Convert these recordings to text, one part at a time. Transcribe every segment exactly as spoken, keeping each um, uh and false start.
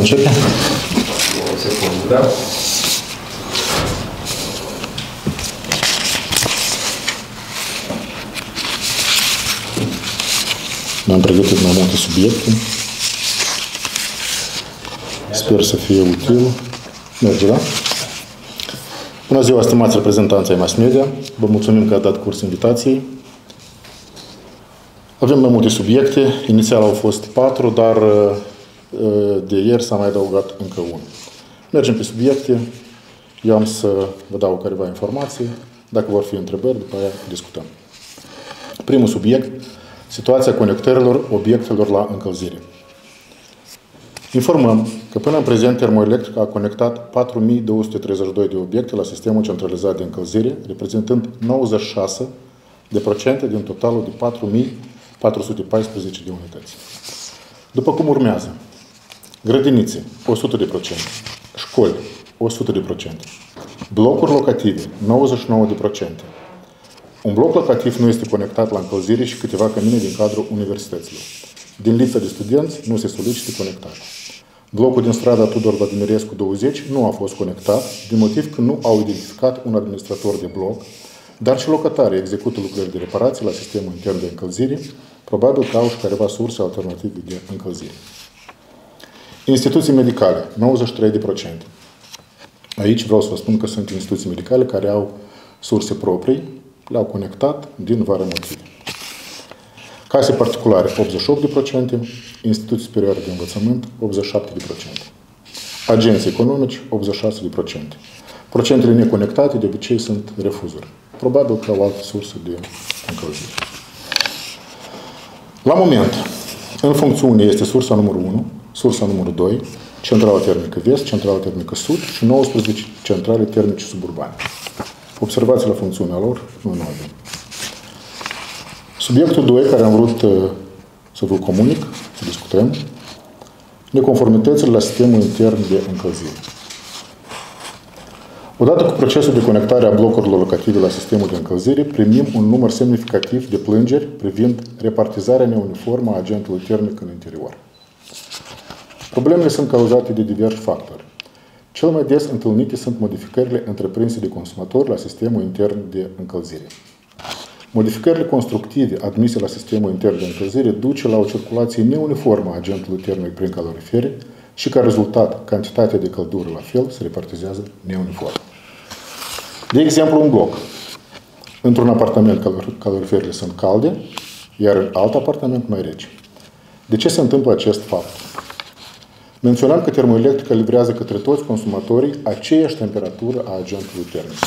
începe? O secundă, da? Ne-am pregătit mai multe subiecte. Sper să fie util. Merge, da? Bună ziua, stimați reprezentanți ai mass media. Vă mulțumim că ați dat curs invitației. Avem mai multe subiecte. Inițial au fost patru, dar de ieri s-a mai adăugat încă unul. Mergem pe subiecte. Eu am să vă dau careva informații. Dacă vor fi întrebări, după aia discutăm. Primul subiect, situația conectărilor obiectelor la încălzire. Informăm că până în prezent Termoelectrica a conectat patru mii două sute treizeci și doi de obiecte la sistemul centralizat de încălzire, reprezentând nouăzeci și șase de procente din totalul de patru mii patru sute paisprezece de unități. După cum urmează: grădinițe, o sută de procente, școli, o sută de procente, blocuri locative, nouăzeci și nouă de procente. Un bloc locativ nu este conectat la încălzire și câteva cămine din cadrul universităților. Din lista de studenți nu se solicită conectare. Blocul din strada Tudor Vladimirescu douăzeci nu a fost conectat, din motiv că nu au identificat un administrator de bloc, dar și locatarii execută lucrări de reparație la sistemul intern de încălzire, probabil că au și careva surse alternative de încălzire. Instituții medicale, nouăzeci și trei de procente. Aici vreau să vă spun că sunt instituții medicale care au surse proprii, le-au conectat din vari motive. Case particulare, optzeci și opt de procente, instituții superioare de învățământ, optzeci și șapte de procente. Agenții economici, optzeci și șase de procente. Procentele neconectate de obicei sunt refuzuri. Probabil că au alte surse de încălzire. La moment, în funcțiune este sursa numărul unu, sursa numărul doi, centrala termică vest, centrala termică sud și nouăsprezece centrale termice suburbane. Observați la funcțiunea lor, nu în ordine. Subiectul doi, care am vrut uh, să vă comunic, să discutăm, neconformitățile la sistemul intern de încălzire. Odată cu procesul de conectare a blocurilor locative la sistemul de încălzire, primim un număr semnificativ de plângeri privind repartizarea neuniformă a agentului termic în interior. Problemele sunt cauzate de diversi factori. Cel mai des întâlnite sunt modificările întreprinse de consumatori la sistemul intern de încălzire. Modificările constructive admise la sistemul intern de încălzire duce la o circulație neuniformă a agentului termic prin calorifere și, ca rezultat, cantitatea de căldură la fel se repartizează neuniform. De exemplu, un bloc. Într-un apartament caloriferele sunt calde, iar în alt apartament mai reci. De ce se întâmplă acest fapt? Menționam că Termoelectrica livrează către toți consumatorii aceeași temperatură a agentului termic.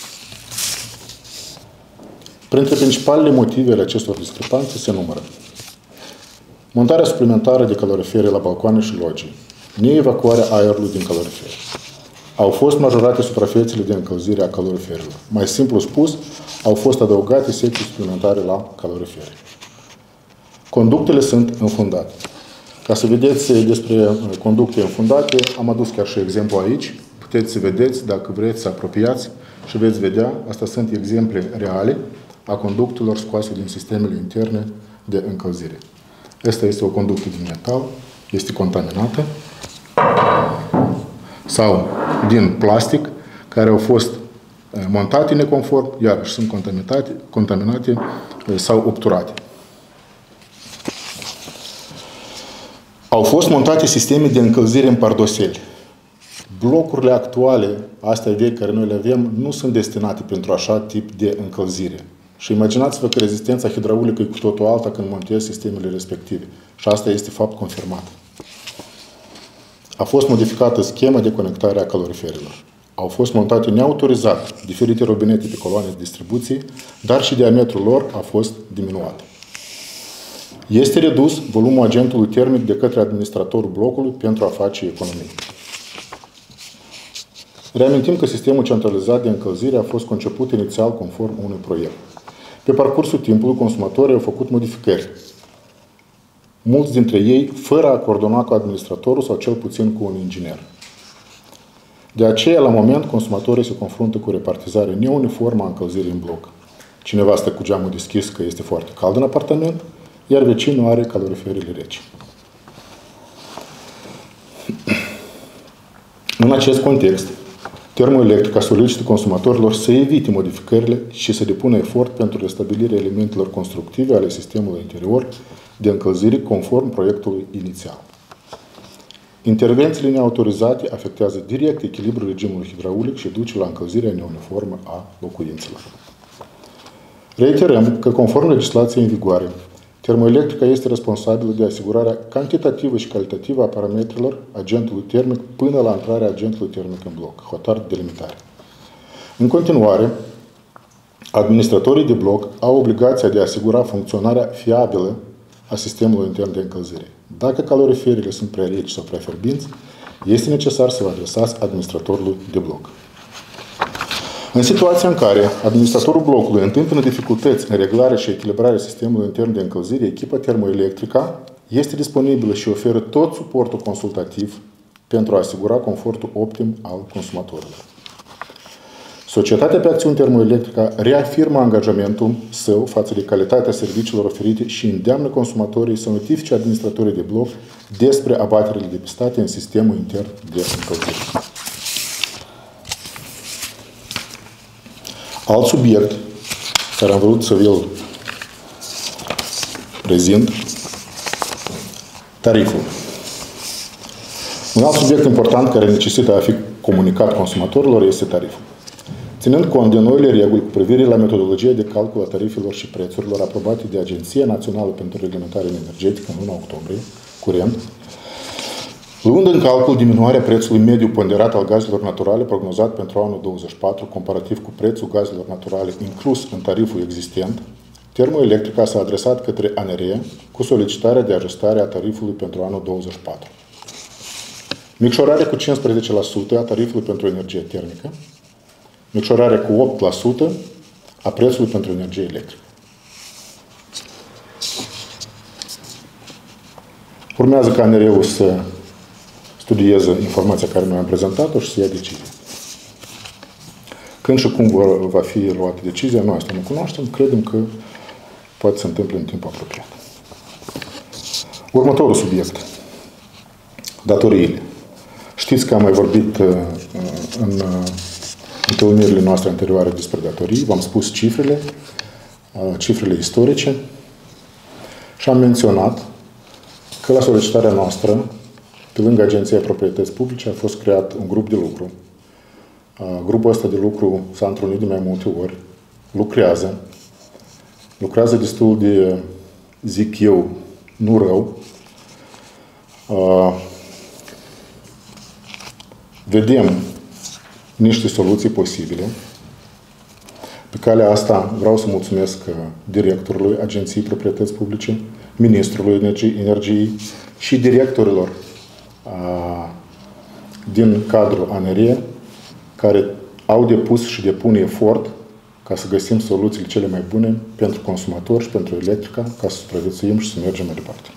Printre principalele motive ale acestor discrepanțe se numără: montarea suplimentară de calorifere la balcoane și logii, neevacuarea aerului din calorifere. Au fost majorate suprafețele de încălzire a caloriferelor. Mai simplu spus, au fost adăugate secții suplimentare la calorifere. Conductele sunt înfundate. Ca să vedeți despre conducte înfundate, am adus chiar și exemplu aici. Puteți să vedeți, dacă vreți să apropiați și veți vedea, astea sunt exemple reale a conductelor scoase din sistemele interne de încălzire. Asta este o conductă din metal, este contaminată, sau din plastic, care au fost montate neconform, iarăși sunt contaminate, contaminate sau obturate. Au fost montate sisteme de încălzire în pardoseli. Blocurile actuale, astea vechi care noi le avem, nu sunt destinate pentru așa tip de încălzire. Și imaginați-vă că rezistența hidraulică e cu totul alta când montezi sistemele respective. Și asta este fapt confirmat. A fost modificată schema de conectare a caloriferelor. Au fost montate neautorizat diferite robinete pe coloane de distribuție, dar și diametrul lor a fost diminuat. Este redus volumul agentului termic de către administratorul blocului pentru a face economii. Reamintim că sistemul centralizat de încălzire a fost conceput inițial conform unui proiect. Pe parcursul timpului, consumatorii au făcut modificări. Mulți dintre ei fără a coordona cu administratorul sau cel puțin cu un inginer. De aceea, la moment, consumatorii se confruntă cu repartizare neuniformă a încălzirii în bloc. Cineva stă cu geamul deschis că este foarte cald în apartament, iar vecinul are caloriferele reci. În acest context, Termoelectrica solicită consumatorilor să evite modificările și să depună efort pentru restabilirea elementelor constructive ale sistemului interior de încălzire conform proiectului inițial. Intervențiile neautorizate afectează direct echilibrul regimului hidraulic și duce la încălzirea neuniformă a locuințelor. Reiterăm că, conform legislației în vigoare, Termoelectrica este responsabilă de asigurarea cantitativă și calitativă a parametrilor agentului termic până la intrarea agentului termic în bloc, hotar de delimitare. În continuare, administratorii de bloc au obligația de a asigura funcționarea fiabilă a sistemului intern de încălzire. Dacă caloriferele sunt prea reci sau prea fierbinți, este necesar să vă adresați administratorului de bloc. În situația în care administratorul blocului întâmpină dificultăți în reglarea și echilibrarea sistemului intern de încălzire, echipa Termoelectrica este disponibilă și oferă tot suportul consultativ pentru a asigura confortul optim al consumatorilor. Societatea pe acțiuni Termoelectrica reafirmă angajamentul său față de calitatea serviciilor oferite și îndeamnă consumatorii să notifice administratorii de bloc despre abaterile depistate în sistemul intern de încălzire. Alt subiect care am vrut să vi-l prezint, tariful. Un alt subiect important care necesită a fi comunicat consumatorilor este tariful. Ținând cont de noile reguli cu privire la metodologia de calcul a tarifelor și prețurilor aprobate de Agenția Națională pentru Reglementare Energetică în luna octombrie, curent, luând în calcul diminuarea prețului mediu ponderat al gazelor naturale prognozat pentru anul douăzeci și patru, comparativ cu prețul gazelor naturale inclus în tariful existent, Termoelectrica s-a adresat către A N R E cu solicitarea de ajustare a tarifului pentru anul douăzeci și patru. Micșorare cu cincisprezece la sută a tarifului pentru energie termică, micșorare cu opt la sută a prețului pentru energie electrică. Urmează ca A N R E-ul să studieze informația care noi am prezentat-o și să ia decizie. Când și cum va fi luată decizia, noi asta nu cunoaștem, credem că poate se întâmple în timp apropiat. Următorul subiect. Datoriile. Știți că am mai vorbit în întâlnirile noastre anterioare despre datorii, v-am spus cifrele, cifrele istorice și am menționat că la solicitarea noastră, pe lângă Agenția Proprietăți Publice, a fost creat un grup de lucru. Grupul ăsta de lucru s-a întrunit de mai multe ori, lucrează, lucrează destul de, zic eu, nu rău. Vedem niște soluții posibile. Pe calea asta vreau să mulțumesc directorului Agenției Proprietăți Publice, ministrului Energiei și directorilor din cadrul A N R E, care au depus și depun efort ca să găsim soluțiile cele mai bune pentru consumatori și pentru electrica, ca să supraviețuim și să mergem mai departe.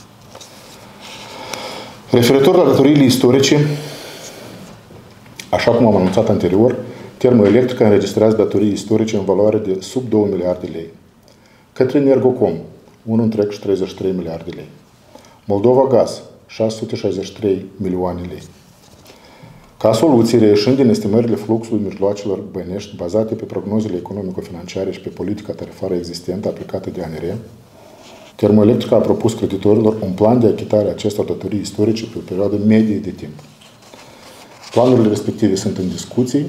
Referitor la datoriile istorice, așa cum am anunțat anterior, Termoelectrica înregistrează datorii istorice în valoare de sub două miliarde de lei. Către Energocom, unu virgulă treizeci și trei miliarde de lei. Moldova Gaz, șase sute șaizeci și trei milioane de lei. Ca soluție, reieșind din estimările fluxului mijloacelor bănești bazate pe prognozele economico-financiare și pe politica tarifară existentă aplicată de A N R E, Termoelectrica a propus creditorilor un plan de achitare a acestor datorii istorice pe o perioadă medie de timp. Planurile respective sunt în discuții.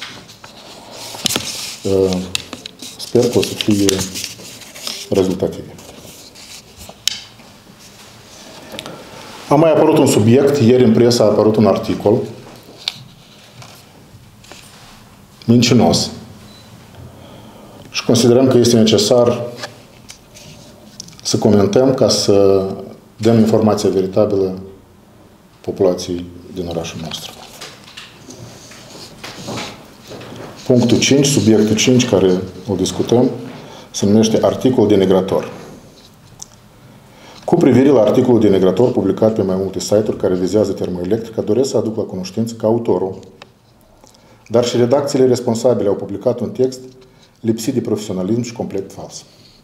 Sper că o să fie rezultative. A mai apărut un subiect, ieri în presă a apărut un articol mincinos și considerăm că este necesar să comentăm ca să dăm informația veritabilă populației din orașul nostru. Punctul cinci, subiectul cinci, care o discutăm, se numește articol denigrator. Cu privire la articolul denigrator publicat pe mai multe site-uri care vizează Termoelectrica, doresc să aduc la cunoștință că autorul, dar și redacțiile responsabile au publicat un text lipsit de profesionalism și complet fals.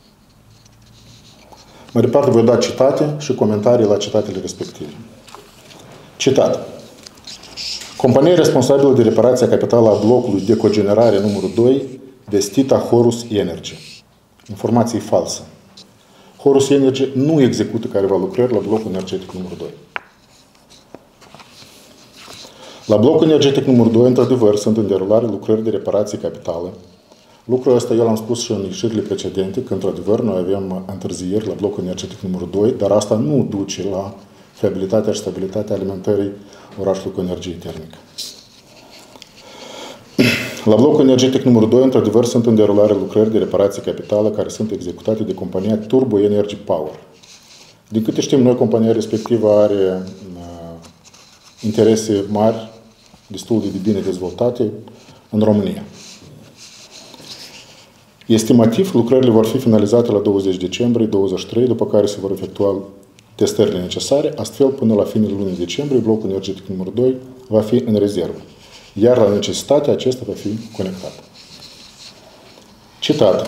Mai departe voi da citate și comentarii la citatele respective. Citat. Compania responsabilă de reparația capitală a blocului de cogenerare numărul doi, vestita Horus Energy. Informație falsă. Horus Energy nu execută careva lucrări la blocul energetic numărul doi. La blocul energetic numărul doi, într-adevăr, sunt în derulare lucrări de reparație capitală. Lucrul ăsta eu l-am spus și în ieșirile precedente, că într-adevăr noi avem întârzieri la blocul energetic numărul doi, dar asta nu duce la fiabilitatea și stabilitatea alimentării orașului cu energie termică. La blocul energetic numărul doi, într-adevăr, sunt în derulare lucrări de reparație capitală care sunt executate de compania Turbo Energy Power. Din câte știm noi, compania respectivă are uh, interese mari, destul de bine dezvoltate, în România. Estimativ, lucrările vor fi finalizate la douăzeci decembrie douăzeci și trei, după care se vor efectua testările necesare, astfel până la finele lunii decembrie, blocul energetic numărul doi va fi în rezervă, iar la necesitate acesta va fi conectat. Citat.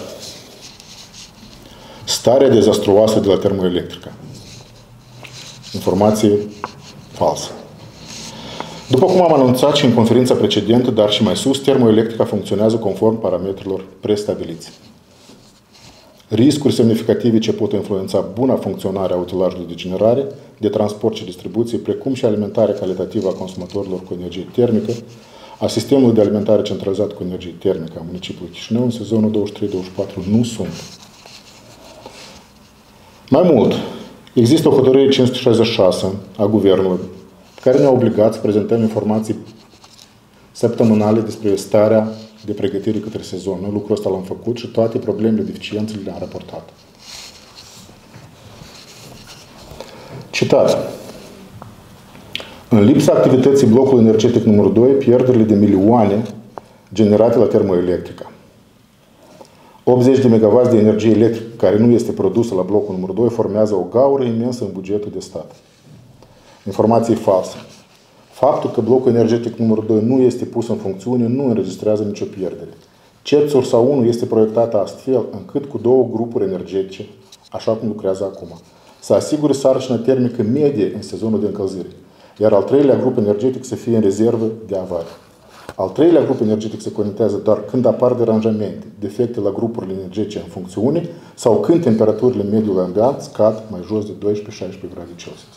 Starea dezastruoasă de la termoelectrică. Informație falsă. După cum am anunțat și în conferința precedentă, dar și mai sus, termoelectrica funcționează conform parametrilor prestabiliți. Riscuri semnificative ce pot influența buna funcționare a utilajului de generare, de transport și distribuție, precum și alimentarea calitativă a consumatorilor cu energie termică, a sistemului de alimentare centralizat cu energie termică a municipiului Chișinău în sezonul douăzeci și trei douăzeci și patru nu sunt. Mai mult, există o hotărâre cinci sute șaizeci și șase a Guvernului care ne-a obligat să prezentăm informații săptămânale despre starea de pregătire către sezon. Noi lucrul ăsta l-am făcut și toate problemele, deficiențele le-am raportat. Citat. În lipsa activității blocului energetic numărul doi, pierderile de milioane generate la termoelectrică. optzeci de megawatts de energie electrică care nu este produsă la blocul numărul doi formează o gaură imensă în bugetul de stat. Informație falsă. Faptul că blocul energetic numărul doi nu este pus în funcțiune nu înregistrează nicio pierdere. C E T sursa unu este proiectată astfel încât cu două grupuri energetice, așa cum lucrează acum, să asigure sarcină termică medie în sezonul de încălzire, iar al treilea grup energetic să fie în rezervă de avarie. Al treilea grup energetic se conectează doar când apar deranjamente, defecte la grupurile energetice în funcțiune sau când temperaturile mediului ambient scad mai jos de doisprezece șaisprezece grade Celsius.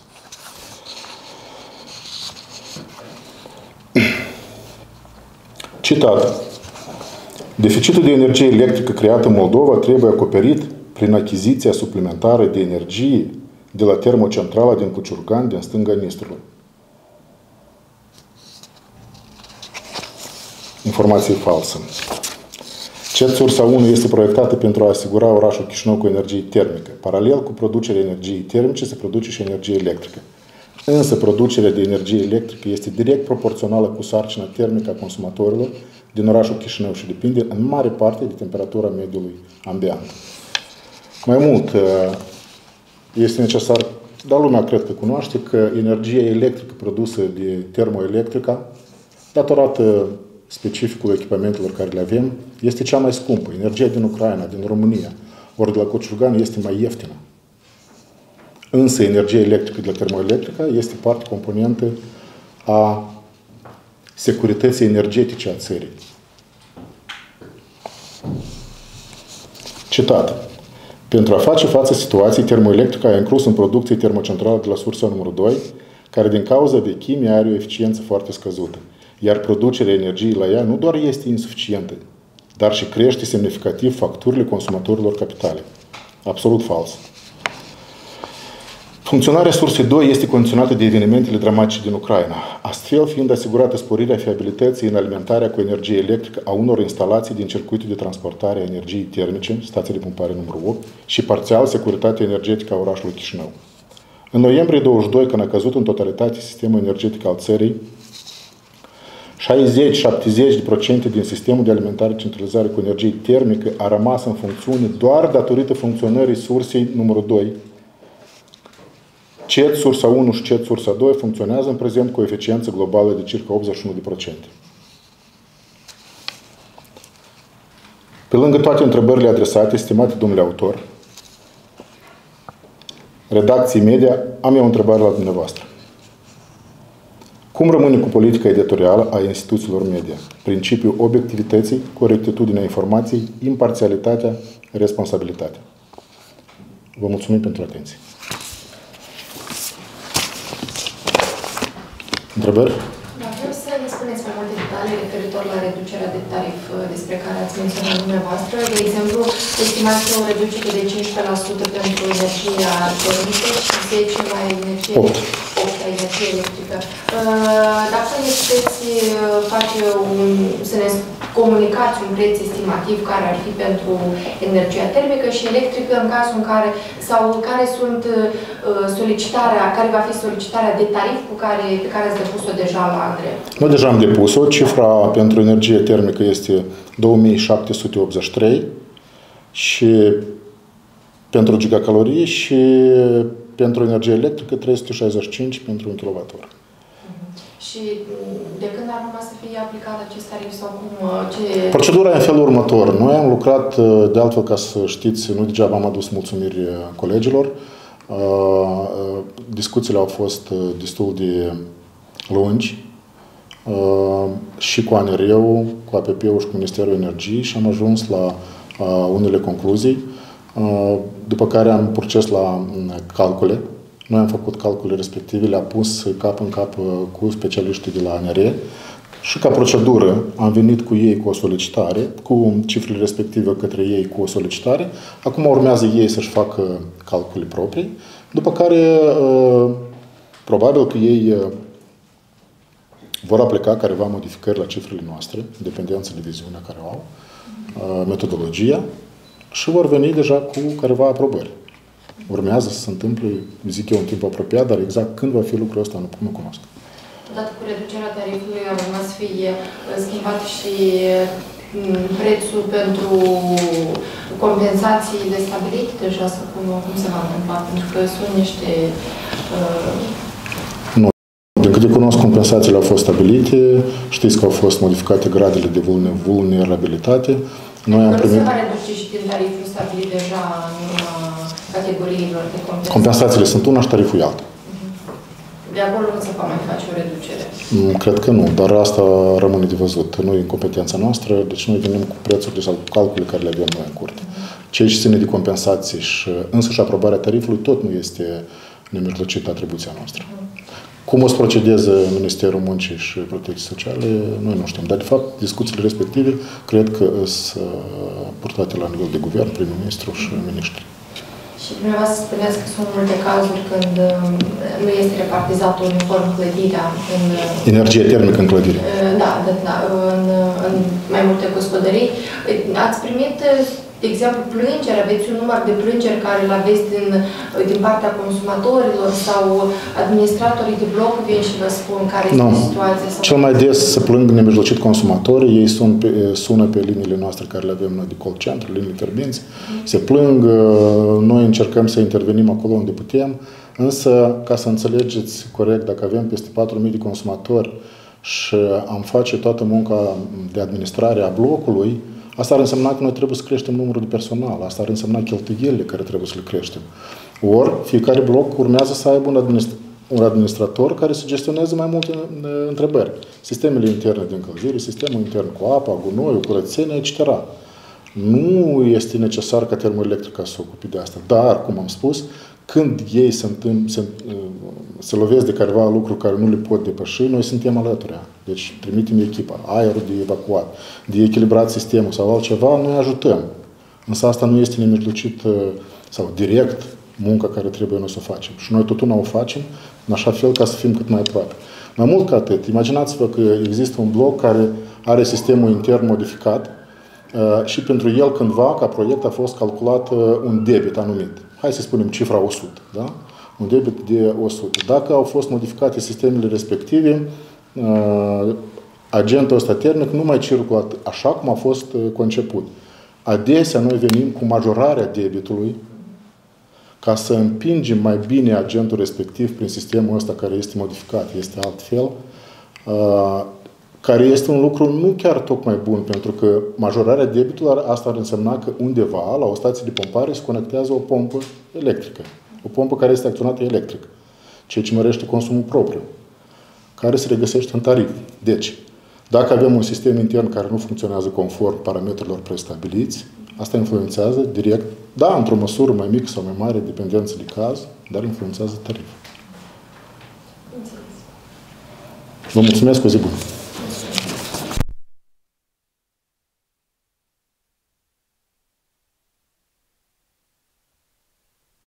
Citat. Deficitul de energie electrică creat în Moldova trebuie acoperit prin achiziția suplimentară de energie de la termocentrala din Cuciurgan, din stânga Nistrului. Informație falsă. C E T sursa unu este proiectată pentru a asigura orașul Chișinău cu energie termică. Paralel cu producerea energiei termice se produce și energie electrică. Însă producerea de energie electrică este direct proporțională cu sarcina termică a consumatorilor din orașul Chișinău și depinde în mare parte de temperatura mediului ambient. Mai mult, este necesar, dar lumea cred că cunoaște că energia electrică produsă de termoelectrica, datorată specificul echipamentelor care le avem, este cea mai scumpă. Energia din Ucraina, din România, ori de la Cuciurgan este mai ieftină. Însă energia electrică de la termoelectrica este parte componentă a securității energetice a țării. Citat. Pentru a face față situației, termoelectrica a inclus în producție termocentrală de la sursa numărul doi, care din cauza vechimii are o eficiență foarte scăzută, iar producerea energiei la ea nu doar este insuficientă, dar și crește semnificativ facturile consumatorilor capitale. Absolut fals. Funcționarea sursei doi este condiționată de evenimentele dramatice din Ucraina, astfel fiind asigurată sporirea fiabilității în alimentarea cu energie electrică a unor instalații din circuitul de transportare a energiei termice, stația de pumpare numărul opt, și parțial securitatea energetică a orașului Chișinău. În noiembrie douăzeci și doi, când a căzut în totalitate sistemul energetic al țării, șaizeci la șaptezeci la sută din sistemul de alimentare centralizare cu energie termică a rămas în funcțiune doar datorită funcționării sursei numărul doi. C E T sursa unu și C E T sursa doi funcționează în prezent cu o eficiență globală de circa optzeci și unu la sută. Pe lângă toate întrebările adresate, stimate domnule autor, redacții media, am eu o întrebare la dumneavoastră. Cum rămâne cu politica editorială a instituțiilor media? Principiul obiectivității, corectitudinea informației, imparțialitatea, responsabilitatea. Vă mulțumim pentru atenție. Întrebări? Da, vreau să ne spuneți mai multe detalii referitor la reducerea de tarif despre care ați menționat dumneavoastră. De exemplu, estimați o reducere de cincisprezece la sută pentru energia termică și zece la sută la energie, opt la energie electrică. Dacă ne puteți face un, să ne comunicați un preț estimativ care ar fi pentru energia termică și electrică în cazul în care, sau care sunt solicitarea, care va fi solicitarea de tarif cu care, pe care ați depus-o deja la Andrei? Noi deja am depus-o. Cifra pentru energie termică este două mii șapte sute optzeci și trei și pentru gigacalorie și pentru energie electrică trei sute șaizeci și cinci pentru un kilowatt-oră. Și de când ar urma să fie aplicat acest tarif sau cum? Ce... Procedura e în felul următor. Noi am lucrat, de altfel, ca să știți, nu degeaba am adus mulțumiri colegilor. Discuțiile au fost destul de lungi și cu A N R-ul, cu A P P-ul și cu Ministerul Energiei și am ajuns la unele concluzii, după care am proces la calcule. Noi am făcut calculele respective, le-am pus cap în cap cu specialiștii de la A N R și ca procedură am venit cu ei cu o solicitare, cu cifrele respective către ei cu o solicitare. Acum urmează ei să-și facă calcule proprii, după care probabil că ei vor aplica careva modificări la cifrele noastre, în dependență de viziunea care o au, metodologia, și vor veni deja cu careva aprobări. Urmează să se întâmple, zic eu, în timp apropiat, dar exact când va fi lucrul ăsta nu, nu cunosc. Odată cu reducerea tarifului ar urma să fie schimbat și prețul pentru compensații de stabilit deja, să cum, cum se va întâmpla, pentru că sunt niște... Uh... Nu. Din câte cunosc, compensațiile au fost stabilite, știți că au fost modificate gradele de vulnerabilitate. Noi am primit... se va reduce și din tariful stabilit deja în urma categoriilor de compensații? Compensațiile sunt una și tariful e altul. De acolo nu se va mai face o reducere? Cred că nu, dar asta rămâne de văzut. Nu e în competența noastră, deci noi venim cu prețurile sau cu calculele care le avem noi în curte. Ceea ce ține de compensații și însăși aprobarea tarifului tot nu este nemijlocită atribuția noastră. Cum o să procedeze Ministerul Muncii și Protecției Sociale, noi nu știm. Dar, de fapt, discuțiile respective cred că sunt purtate la nivel de guvern, prim-ministru și miniștri. Și dumneavoastră spuneați că sunt multe cazuri când nu este repartizată uniform clădirea în... Energie termică în clădire. Da, da, da în, în mai multe gospodării. Ați primit, de exemplu, plângeri? Aveți un număr de plângeri care îl aveți din, din partea consumatorilor sau administratorii de bloc vin și vă spun care este no. situația? Sau... Cel mai des se plâng nemijlocit consumatorii, ei sun pe, sună pe liniile noastre care le avem noi de call center, linii fierbinți, mm. se plâng, noi încercăm să intervenim acolo unde putem, însă, ca să înțelegeți corect, dacă avem peste patru mii de consumatori și am face toată munca de administrare a blocului, asta ar însemna că noi trebuie să creștem numărul de personal. Asta ar însemna cheltuielile care trebuie să le creștem. Ori, fiecare bloc urmează să aibă un, administ un administrator care să gestioneze mai multe întrebări. Sistemele interne de încălzire, sistemul intern cu apa, gunoiul, curățenia, et cetera. Nu este necesar ca termoelectrica să se ocupe de asta. Dar, cum am spus, când ei se, se, se lovesc de careva lucruri care nu le pot depăși, noi suntem alături. Deci trimitem echipa, aerul de evacuat, de echilibrat sistemul sau altceva, noi ajutăm. Însă asta nu este nemijlocit sau direct munca care trebuie noi să o facem. Și noi tot una o facem în așa fel ca să fim cât mai aproape. Mai mult ca atât, imaginați-vă că există un bloc care are sistemul intern modificat și pentru el cândva, ca proiect, a fost calculat un debit anumit. Hai să spunem cifra o sută, da? Un debit de o sută. Dacă au fost modificate sistemele respective, agentul ăsta termic nu mai circulă așa cum a fost conceput. Adesea noi venim cu majorarea debitului ca să împingem mai bine agentul respectiv prin sistemul ăsta care este modificat, este altfel, care este un lucru nu chiar tocmai bun, pentru că majorarea debitului, asta ar însemna că undeva, la o stație de pompare, se conectează o pompă electrică. O pompă care este acționată electric, ceea ce mărește consumul propriu. care se regăsește în tarif. Deci, dacă avem un sistem intern care nu funcționează conform parametrilor prestabiliți, asta influențează direct, da, într-o măsură mai mică sau mai mare, dependență de caz, dar influențează tariful. Vă mulțumesc, o zi bună!